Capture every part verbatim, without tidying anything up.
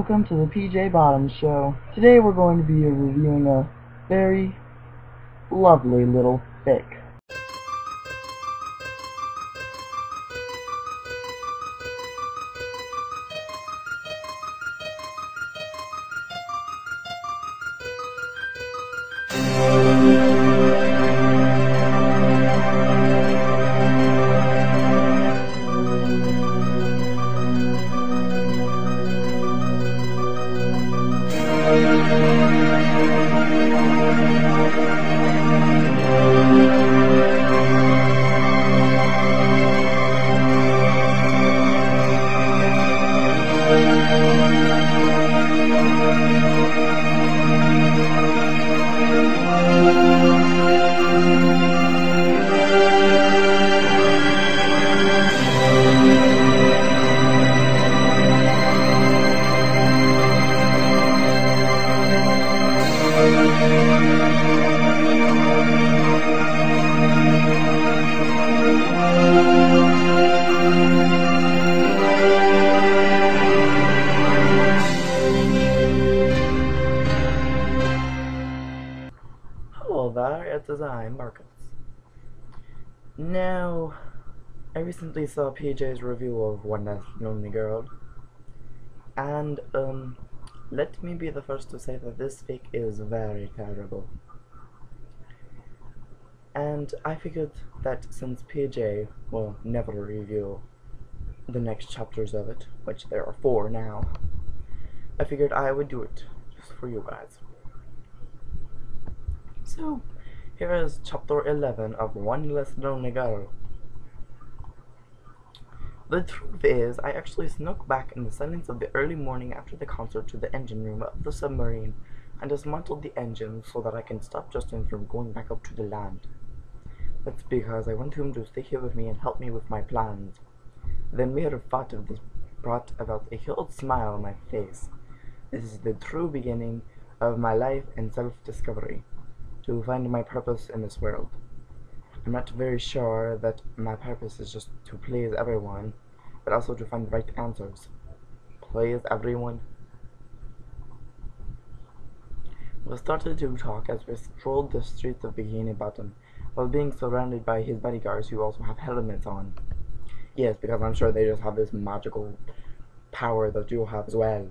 welcome to the PJBottomz show. Today we're going to be reviewing a very lovely little fic. Hello there, it is I, Marcus. Now, I recently saw P J's review of One Less Lonely Gurl, and, um, let me be the first to say that this fic is very terrible. And I figured that since P J will never review the next chapters of it, which there are four now, I figured I would do it just for you guys. So, here is chapter eleven of One Less Lonely Gurl. The truth is, I actually snuck back in the silence of the early morning after the concert to the engine room of the submarine and dismantled the engine so that I can stop Justin from going back up to the land. That's because I want him to stay here with me and help me with my plans. The mere thought of this brought about a huge smile on my face. This is the true beginning of my life and self-discovery, to find my purpose in this world. I'm not very sure that my purpose is just to please everyone, but also to find the right answers. Please everyone. We started to talk as we strolled the streets of Bikini Bottom, while being surrounded by his bodyguards who also have helmets on. Yes, because I'm sure they just have this magical power that you have as well.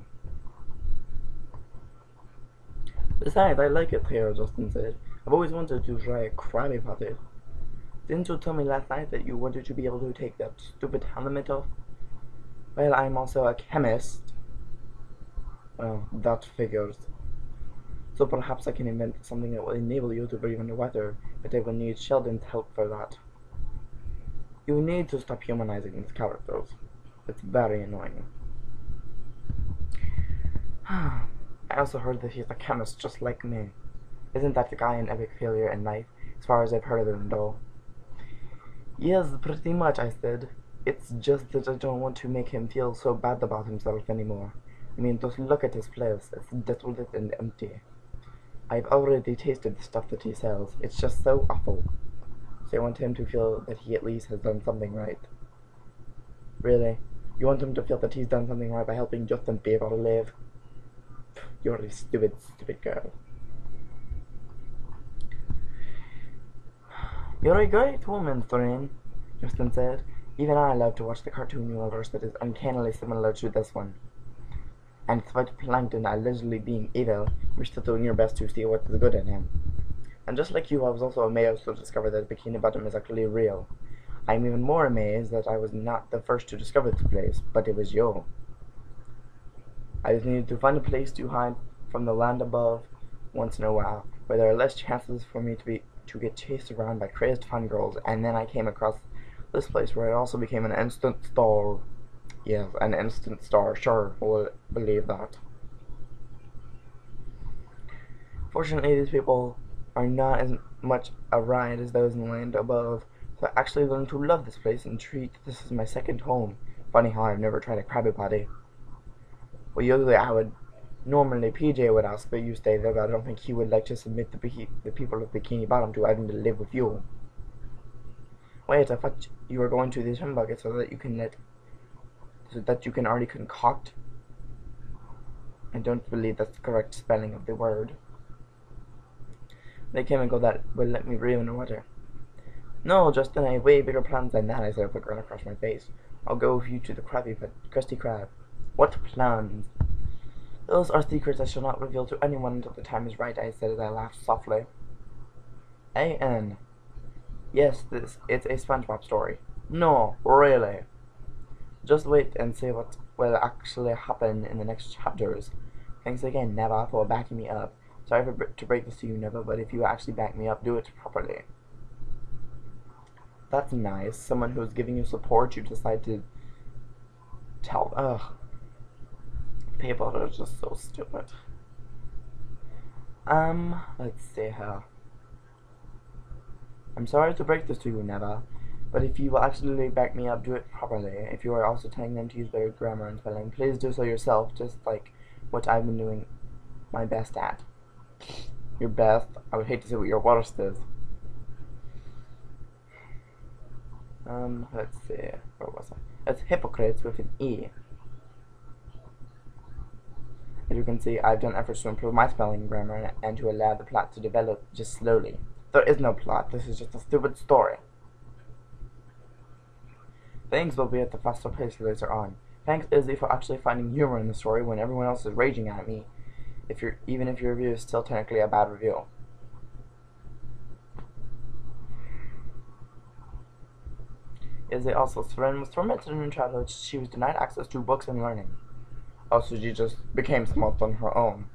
Besides, I like it here, Justin said. I've always wanted to try a Krabby Patty. Didn't you tell me last night that you wanted to be able to take that stupid helmet off? Well, I'm also a chemist. Well, that figures. So perhaps I can invent something that will enable you to breathe underwater, but I will need Sheldon's help for that. You need to stop humanizing these characters. It's very annoying. I also heard that he's a chemist just like me. Isn't that the guy an epic failure in life, as far as I've heard of him, though? Yes, pretty much, I said. It's just that I don't want to make him feel so bad about himself anymore. I mean, just look at his place. It's desolate and empty. I've already tasted the stuff that he sells. It's just so awful. So I want him to feel that he at least has done something right. Really? You want him to feel that he's done something right by helping Justin be able to live? You're a stupid, stupid girl. You're a great woman, Thrin, Justin said. Even I love to watch the cartoon universe that is uncannily similar to this one. And despite Plankton allegedly being evil, you're still doing your best to see what is good in him. And just like you, I was also amazed to discover that Bikini Bottom is actually real. I'm even more amazed that I was not the first to discover this place, but it was you. I just needed to find a place to hide from the land above once in a while, where there are less chances for me to be to get chased around by crazed fangirls, and then I came across this place where I also became an instant star. Yes, an instant star, sure, we'll believe that. Fortunately, these people are not as much a ride as those in the land above, so I actually learned to love this place and treat this as my second home. Funny how I've never tried a Krabby Patty. Well, usually I would, normally P J would ask that you stay there, but I don't think he would like to submit the, the people of Bikini Bottom to having to live with you. Wait, I thought you were going to the swim bucket so that you can let, so that you can already concoct I don't believe that's the correct spelling of the word. The chemical that will let me breathe underwater. No, Justin, I have way bigger plans than that, I said with a grin across my face. I'll go with you to the Krabby Krusty Krab. What plans? Those are secrets I shall not reveal to anyone until the time is right, I said as I laughed softly. A N. Yes, this it's a SpongeBob story. No, really. Just wait and see what will actually happen in the next chapters. Thanks again, Neva, for backing me up. Sorry for to break this to you, Neva, but if you actually back me up, do it properly. That's nice. Someone who's giving you support, you decide to tell. Ugh. People are just so stupid. Um, let's see here. I'm sorry to break this to you, Neva, but if you will actually back me up, do it properly. If you are also telling them to use better grammar and spelling, please do so yourself, just like what I've been doing my best at. Your best? I would hate to see what your worst is. Um, let's see. Where was I? It's hypocrites with an E. As you can see, I've done efforts to improve my spelling and grammar and to allow the plot to develop just slowly. There is no plot, this is just a stupid story. Things will be at the faster pace later on. Thanks, Izzy, for actually finding humor in the story when everyone else is raging at me, if you're, even if your review is still technically a bad review. Izzy also, Seren was tormented in her childhood. She was denied access to books and learning. Also, she just became smart on her own.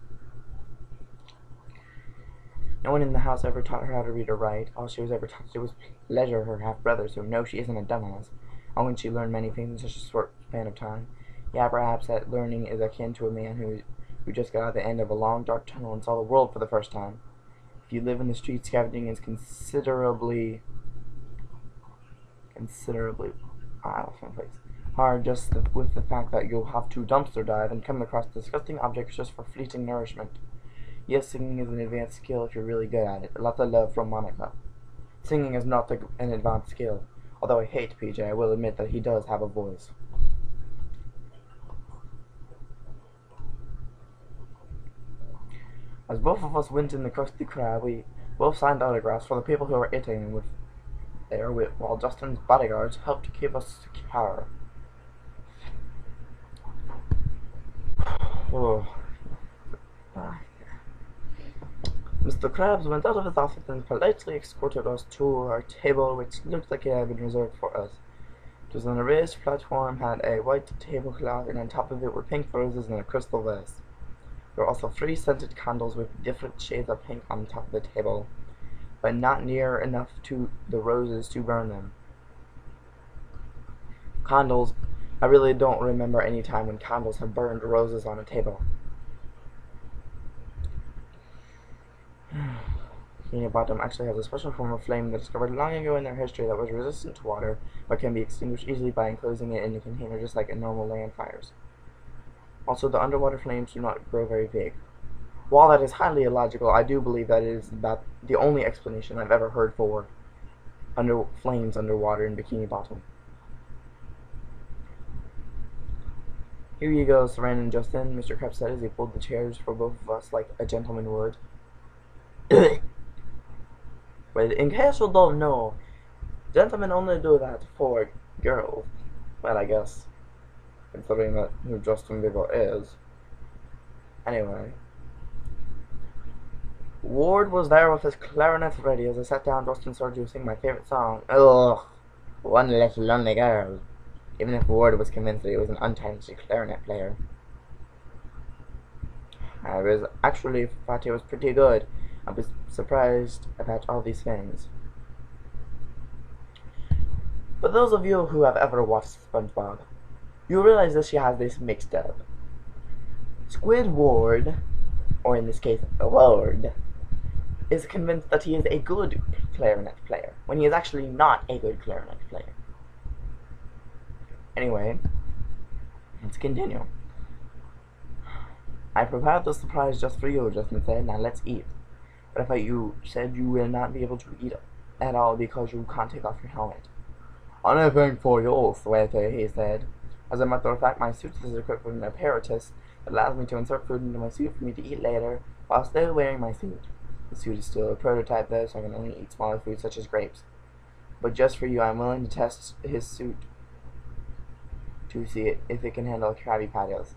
No one in the house ever taught her how to read or write. All she was ever taught to do was pleasure her half-brother, so no, she isn't a dumbass. All when she learned many things in such a short span of time. Yeah, perhaps that learning is akin to a man who, who just got out the end of a long, dark tunnel and saw the world for the first time. If you live in the streets, scavenging is considerably... Considerably... Ah, that's my place. Hard just the, with the fact that you'll have to dumpster dive and come across disgusting objects just for fleeting nourishment. Yes, singing is an advanced skill if you're really good at it. Lots of love from Monica. Singing is not a, an advanced skill. Although I hate P J, I will admit that he does have a voice. As both of us went in the Krusty Krab, we both signed autographs for the people who were eating with there, with, while Justin's bodyguards helped to keep us secure. Oh. Mister Krabs went out of his office and politely escorted us to our table, which looked like it had been reserved for us. It was on a raised platform, had a white tablecloth, and on top of it were pink roses and a crystal vase. There were also three scented candles with different shades of pink on top of the table, but not near enough to the roses to burn them. Candles, I really don't remember any time when candles have burned roses on a table. PJBottomz actually has a special form of flame that discovered long ago in their history that was resistant to water, but can be extinguished easily by enclosing it in a container just like in normal land fires. Also, the underwater flames do not grow very big. While that is highly illogical, I do believe that it is about the only explanation I've ever heard for under flames underwater in Bikini Bottom. Here you go, Seren and Justin, Mister Krabs said as he pulled the chairs for both of us like a gentleman would. Well, in case you don't know, gentlemen only do that for girls. Well, I guess, considering that who Justin Bieber is. Anyway. Ward was there with his clarinet ready. As I sat down, Justin started to sing my favorite song. Ugh, One Less Lonely Gurl. Even if Ward was convinced that he was an untalented clarinet player. I was actually thought he was pretty good. I was surprised about all these things. For those of you who have ever watched SpongeBob, you realize that she has this mixed up. Squidward, or in this case, Ward, is convinced that he is a good clarinet player, when he is actually not a good clarinet player. Anyway, let's continue. I prepared the surprise just for you, Justin said. Now let's eat. But I thought you said you will not be able to eat at all because you can't take off your helmet. Anything for you, sweater, he said. As a matter of fact, my suit is equipped with an apparatus It allows me to insert food into my suit for me to eat later while still wearing my suit. The suit is still a prototype though, so I can only eat smaller foods such as grapes. But just for you, I'm willing to test his suit to see it, if it can handle Krabby Patties.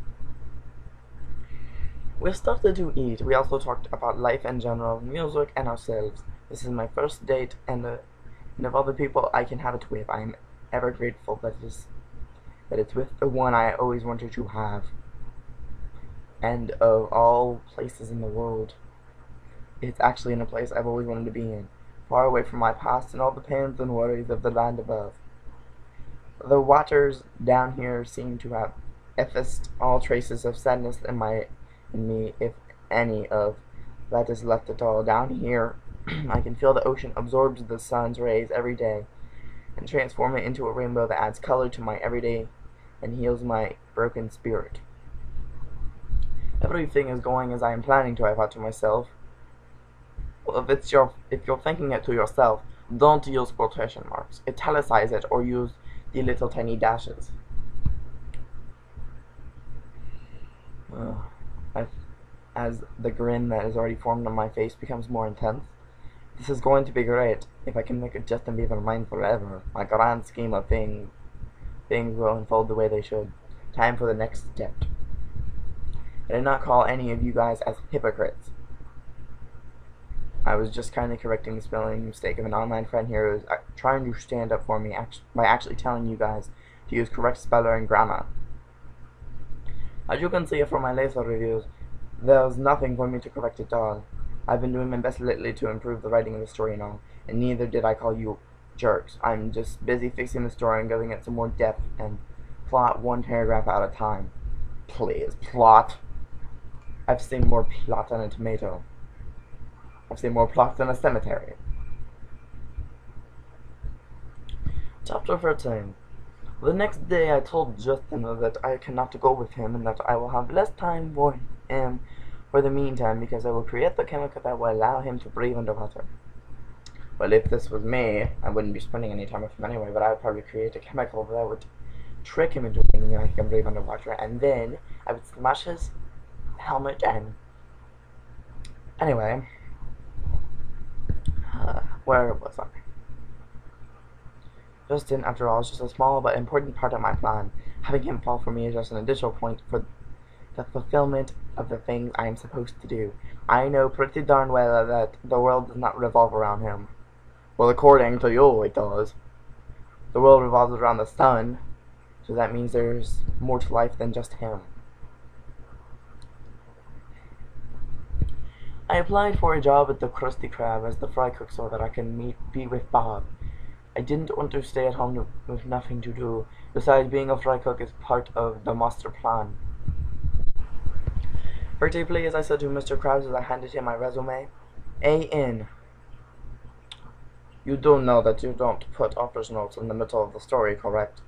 We started to eat. We also talked about life in general, music, and ourselves. This is my first date, and, uh, and of all the people I can have it with, I am ever grateful that it's, that it's with the one I always wanted to have. And of all places in the world, it's actually in a place I've always wanted to be in, far away from my past and all the pains and worries of the land above. The waters down here seem to have effaced all traces of sadness in my in me, if any of that is left at all. Down here, I can feel the ocean absorbs the sun's rays every day and transform it into a rainbow that adds color to my everyday and heals my broken spirit. Everything is going as I am planning to, I thought to myself. Well, if it's your if you're thinking it to yourself, don't use quotation marks. Italicize it or use the little tiny dashes. Uh, I've, as the grin that is already formed on my face becomes more intense. This is going to be great. If I can make it Justin Bieber mine forever, my grand scheme of things, things will unfold the way they should. Time for the next step. I did not call any of you guys as hypocrites. I was just kindly correcting the spelling mistake of an online friend here who was trying to stand up for me act by actually telling you guys to use correct speller and grammar. As you can see from my later reviews, there's nothing for me to correct at all. I've been doing my best lately to improve the writing of the story and all, and neither did I call you jerks. I'm just busy fixing the story and giving it some more depth and plot one paragraph at a time. Please, plot. I've seen more plot than a tomato. I've seen more plot than a cemetery. Chapter thirteen. The next day I told Justin that I cannot go with him and that I will have less time for him for the meantime because I will create the chemical that will allow him to breathe underwater. Well, if this was me, I wouldn't be spending any time with him anyway, but I would probably create a chemical that would trick him into thinking I can breathe underwater, and then I would smash his helmet and... Anyway, uh, where was I? Justin, after all, is just a small but important part of my plan. Having him fall for me is just an additional point for the fulfillment of the things I am supposed to do. I know pretty darn well that the world does not revolve around him. Well, according to you, it does. The world revolves around the sun, so that means there's more to life than just him. I applied for a job at the Krusty Krab as the fry cook so that I can meet be with Bob. I didn't want to stay at home to, with nothing to do. Besides, being a fry cook is part of the master plan. Pretty please, I said to Mister Krabs as I handed him my resume. A in. You do know that you don't put author's notes in the middle of the story, correct?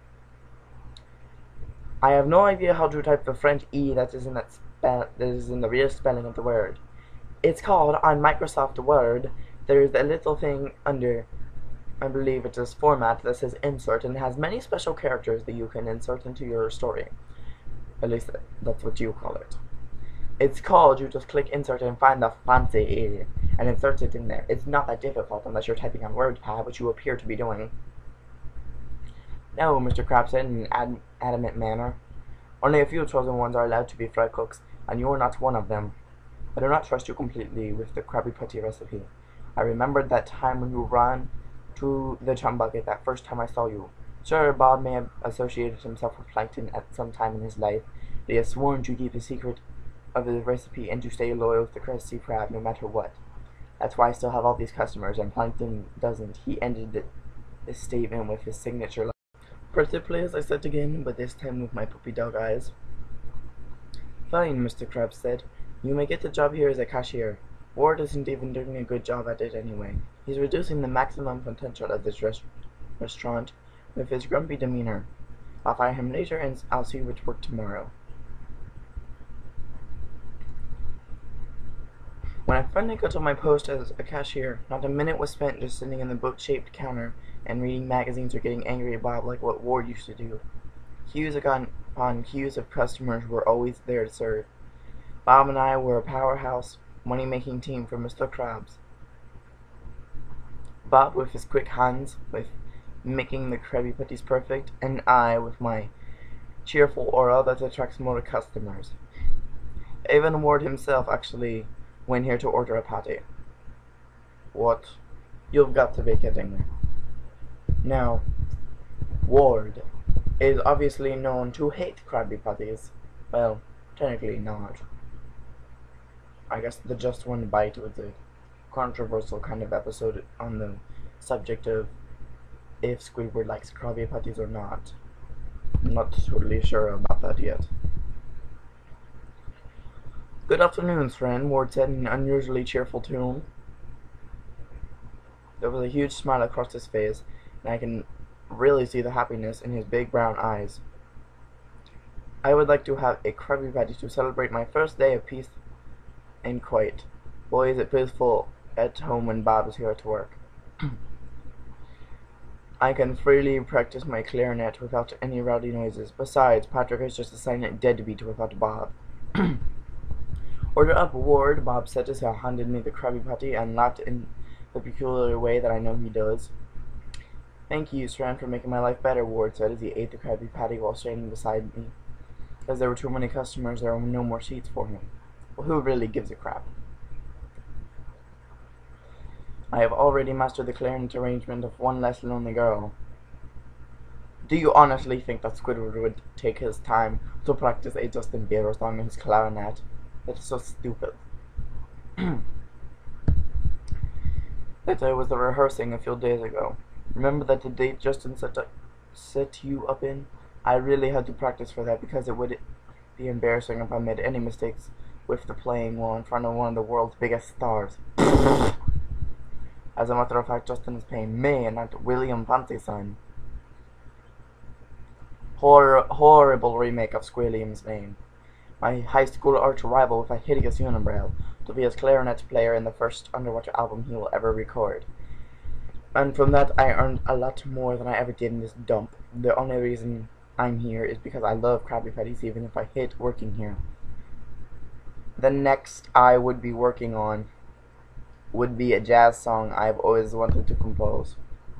I have no idea how to type the French E that is in that spell that is in the real spelling of the word. It's called, on Microsoft Word, there's a little thing under, I believe it is format, that says insert, and it has many special characters that you can insert into your story. At least that's what you call it. It's called, you just click insert and find the fancy E, and insert it in there. It's not that difficult unless you're typing on WordPad, which you appear to be doing. No, Mister Krabs said in an ad adamant manner. Only a few chosen ones are allowed to be fry cooks, and you are not one of them. I do not trust you completely with the Krabby Patty recipe. I remembered that time when you ran to the chum bucket that first time I saw you. Sure, Bob may have associated himself with Plankton at some time in his life, but he has sworn to keep the secret of the recipe and to stay loyal to the Krusty Krab no matter what. That's why I still have all these customers, and Plankton doesn't. He ended the, this statement with his signature line. Pretty please, I said again, but this time with my puppy dog eyes. Fine, Mister Krabs said. You may get the job here as a cashier. Ward isn't even doing a good job at it anyway. He's reducing the maximum potential of this res restaurant with his grumpy demeanor. I'll fire him later and I'll see you at work tomorrow. When I finally got to my post as a cashier, not a minute was spent just sitting in the book-shaped counter and reading magazines or getting angry at Bob like what Ward used to do. He was a, gun, upon queues of customers were always there to serve. Bob and I were a powerhouse, money-making team for Mister Krabs. Bob with his quick hands, with making the Krabby Patties perfect, and I with my cheerful aura that attracts more customers. Even Ward himself actually went here to order a patty. What? You've got to be kidding me. Now, Ward is obviously known to hate Krabby Patties. Well, technically not. I guess the Just One Bite was a controversial kind of episode on the subject of if Squidward likes Krabby Patties or not. I'm not totally sure about that yet. Good afternoon, friend, Ward said in an unusually cheerful tone. There was a huge smile across his face, and I can really see the happiness in his big brown eyes. I would like to have a Krabby Patty to celebrate my first day of peace and quiet. Boy, is it peaceful at home when Bob is here to work. I can freely practice my clarinet without any rowdy noises. Besides, Patrick is just a silent deadbeat without Bob. Order up, Ward, Bob said as he handed me the Krabby Patty and laughed in the peculiar way that I know he does. Thank you, Strand, for making my life better, Ward said as he ate the Krabby Patty while standing beside me. As there were too many customers, there were no more seats for him. Well, who really gives a crap? I have already mastered the clarinet arrangement of One Less Lonely Gurl. Do you honestly think that Squidward would take his time to practice a Justin Bieber song on his clarinet? That's so stupid. That I was rehearsing a few days ago. Remember that the date Justin set, up, set you up in? I really had to practice for that because it would be embarrassing if I made any mistakes with the playing while in front of one of the world's biggest stars. As a matter of fact, Justin is paying me and not William Fancy's son. Hor horrible remake of Squilliam's name. My high school arch rival with a hideous unibrow to be his clarinet player in the first underwater album he will ever record. And from that I earned a lot more than I ever did in this dump. The only reason I'm here is because I love Krabby Patties even if I hate working here. The next I would be working on would be a jazz song I've always wanted to compose.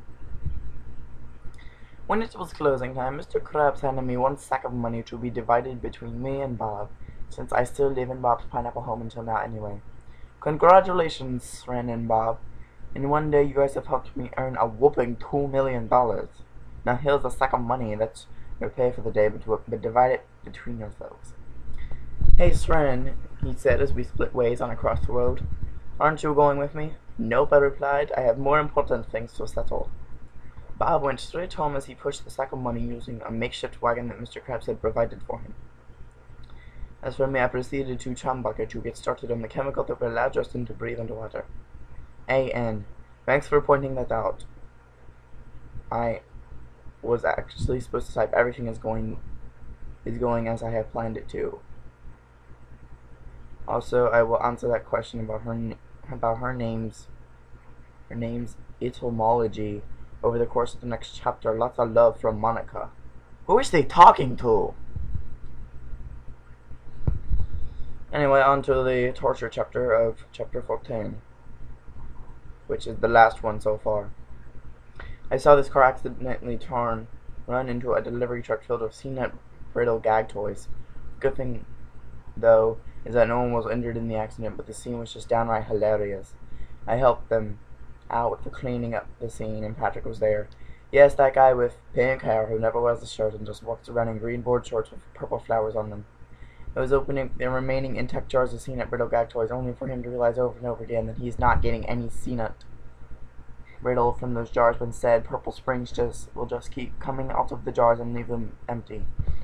When it was closing time, Mister Krabs handed me one sack of money to be divided between me and Bob, since I still live in Bob's pineapple home until now anyway. Congratulations, Ren and Bob. In one day you guys have helped me earn a whopping two million dollars. Now here's a sack of money that's your pay for the day, but divide it between yourselves. Hey, Sren, he said as we split ways on across the road. Aren't you going with me? Nope, I replied. I have more important things to settle. Bob went straight home as he pushed the sack of money using a makeshift wagon that Mister Krabs had provided for him. As for me, I proceeded to Chumbucket to get started on the chemical that will allow Justin to breathe underwater. A N. Thanks for pointing that out. I was actually supposed to type everything is going is going as I have planned it to. Also, I will answer that question about her about her name's her name's etymology over the course of the next chapter. Lots of love from Monica. Who is they talking to? Anyway, on to the torture chapter of chapter fourteen, which is the last one so far. I saw this car accidentally turn, run into a delivery truck filled with C-nut brittle gag toys. Good thing, though, is that no one was injured in the accident, but the scene was just downright hilarious. I helped them out with the cleaning up the scene, and Patrick was there. Yes, that guy with pink hair who never wears a shirt and just walks around in green board shorts with purple flowers on them. I was opening the remaining intact jars of C-nut brittle gag toys, only for him to realize over and over again that he's not getting any C-nut brittle from those jars, but instead purple springs just will just keep coming out of the jars and leave them empty.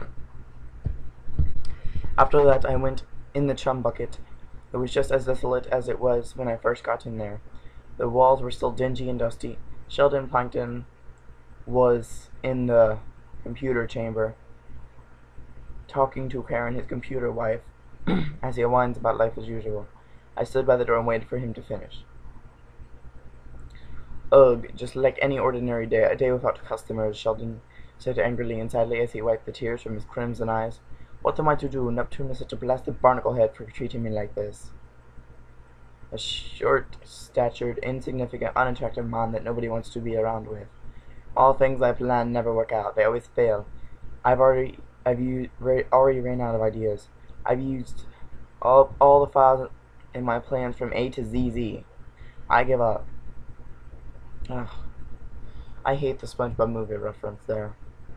After that, I went in the chum bucket. It was just as desolate as it was when I first got in there. The walls were still dingy and dusty. Sheldon Plankton was in the computer chamber, talking to Karen, his computer wife, as he whines about life as usual. I stood by the door and waited for him to finish. Ugh, just like any ordinary day, a day without customers, Sheldon said angrily and sadly as he wiped the tears from his crimson eyes. What am I to do? Neptune is such a blasted barnacle head for treating me like this. A short-statured, insignificant, unattractive man that nobody wants to be around with. All things I plan never work out. They always fail. I've already, I've used, already ran out of ideas. I've used all, all the files in my plans from A to Z Z. I give up. Ugh. I hate the SpongeBob movie reference there.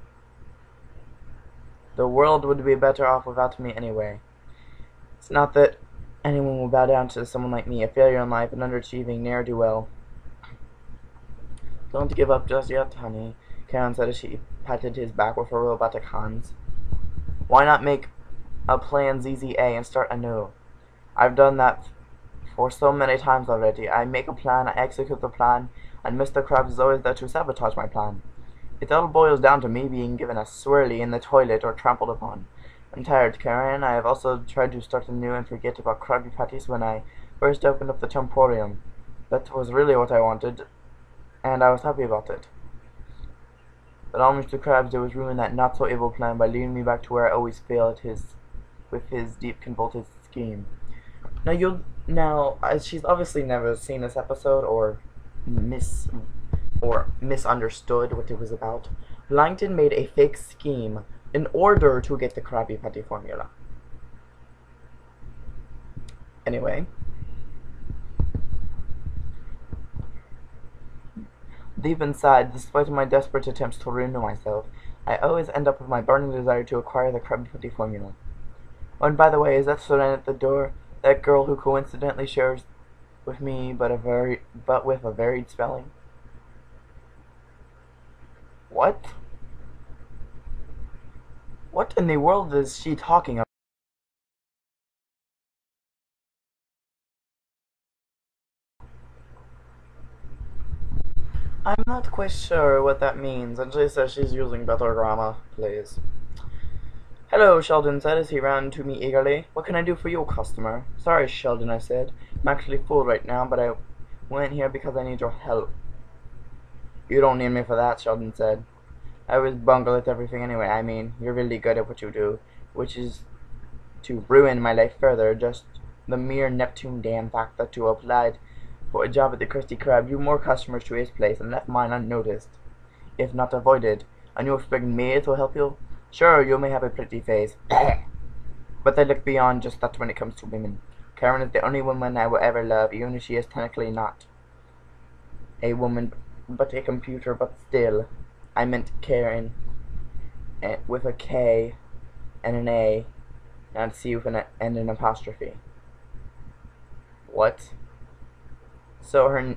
The world would be better off without me anyway. It's not that anyone will bow down to someone like me, a failure in life, an underachieving ne'er-do-well. Don't give up just yet, honey, Karen said as she patted his back with her robotic hands. Why not make a plan Z Z A and start anew? I've done that for so many times already. I make a plan, I execute the plan, and Mister Krabs is always there to sabotage my plan. It all boils down to me being given a swirly in the toilet or trampled upon. I'm tired, Karen. I have also tried to start anew and forget about Krabby Patties when I first opened up the Temporium. That was really what I wanted, and I was happy about it. But all Mister Krabs did was ruin that not-so-evil plan by leading me back to where I always fail at his, with his deep convoluted scheme. Now, you'll, now, as she's obviously never seen this episode, or miss, or misunderstood what it was about, Langton made a fake scheme in order to get the Krabby Patty formula. Anyway, deep inside, despite my desperate attempts to ruin myself, I always end up with my burning desire to acquire the Krabby Patty formula. Oh, and by the way, is that Soren at the door? That girl who coincidentally shares with me, but a very, but with a varied spelling. What? What in the world is she talking about? I'm not quite sure what that means, and she says she's using better grammar, please. Hello, Sheldon said as he ran to me eagerly. What can I do for you, customer? Sorry, Sheldon, I said. I'm actually full right now, but I went here because I need your help. You don't need me for that, Sheldon said. I always bungle at everything anyway. I mean, you're really good at what you do, which is to ruin my life further. Just the mere Neptune damn fact that you applied for a job at the Krusty Krab drew more customers to his place and left mine unnoticed, if not avoided. And you expect me to help you? Sure, you may have a pretty face, but I look beyond just that when it comes to women. Karen is the only woman I will ever love, even if she is technically not a woman, but a computer, but still. I meant Karen, with a K and an A, and a C with an, and an apostrophe. What? So her...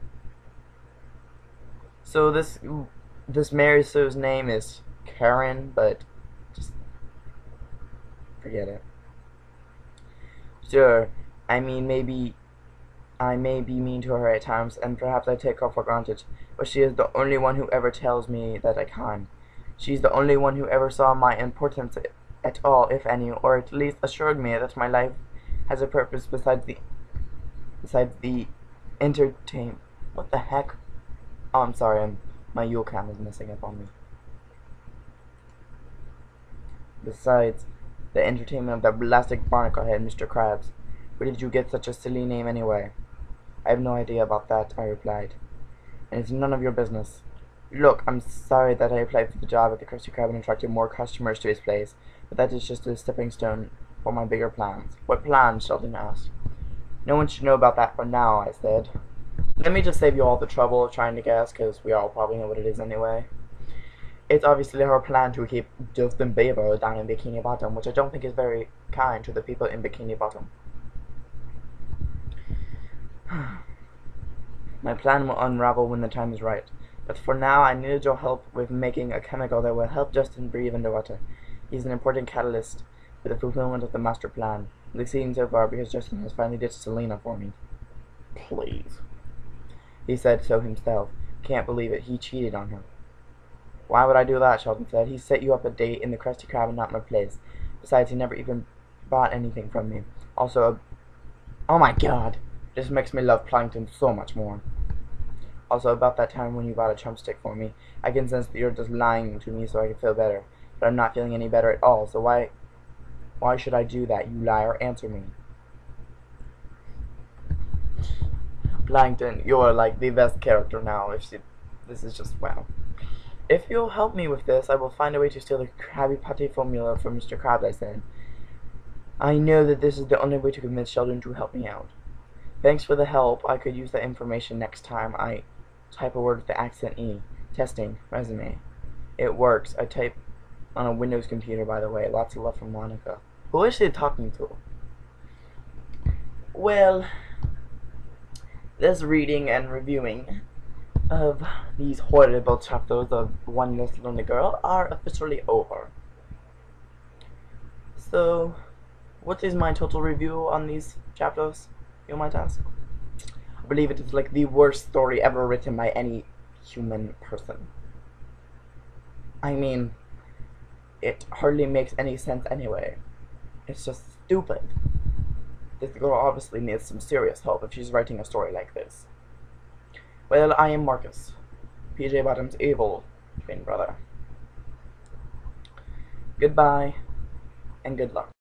So this... This Mary Sue's name is Karen, but just forget it. Sure, I mean, maybe I may be mean to her at times, and perhaps I take her for granted, but she is the only one who ever tells me that I can. She's the only one who ever saw my importance at all, if any, or at least assured me that my life has a purpose besides the besides the entertain. What the heck? Oh, I'm sorry, I'm, my Yule cam is messing up on me. Besides the entertainment of that blasted barnacle head, Mister Krabs. Where did you get such a silly name anyway? I have no idea about that, I replied. And it's none of your business. Look, I'm sorry that I applied for the job at the Krusty Krab and attracted more customers to his place, but that is just a stepping stone for my bigger plans. What plans? Sheldon asked. No one should know about that for now, I said. Let me just save you all the trouble of trying to guess, because we all probably know what it is anyway. It's obviously her plan to keep Justin Bieber down in Bikini Bottom, which I don't think is very kind to the people in Bikini Bottom. My plan will unravel when the time is right, but for now I needed your help with making a chemical that will help Justin breathe underwater. He's an important catalyst for the fulfillment of the master plan. I'm succeeding so far because Justin has finally ditched Selena for me. Please. He said so himself. Can't believe it. He cheated on her. Why would I do that? Sheldon said. He set you up a date in the Krusty Krab and not my place. Besides, he never even bought anything from me. Also, a... oh my god, this makes me love Plankton so much more. Also, about that time when you bought a chopstick for me, I can sense that you're just lying to me so I can feel better. But I'm not feeling any better at all, so why why should I do that, you liar? Answer me. Plankton, you're like the best character now. If she, this is just wow. If you'll help me with this, I will find a way to steal the Krabby Patty formula from Mister Krabs, I said. I know that this is the only way to convince Sheldon to help me out. Thanks for the help. I could use that information next time I type a word with the accent E. Testing. Resume. It works. I type on a Windows computer, by the way. Lots of love from Monica. Who is she talking to? Well, this reading and reviewing of these horrible chapters of One Less Lonely Gurl are officially over. So, what is my total review on these chapters, you might ask? I believe it is like the worst story ever written by any human person. I mean, it hardly makes any sense anyway. It's just stupid. This girl obviously needs some serious help if she's writing a story like this. Well, I am Marcus, PJBottomz evil twin brother. Goodbye, and good luck.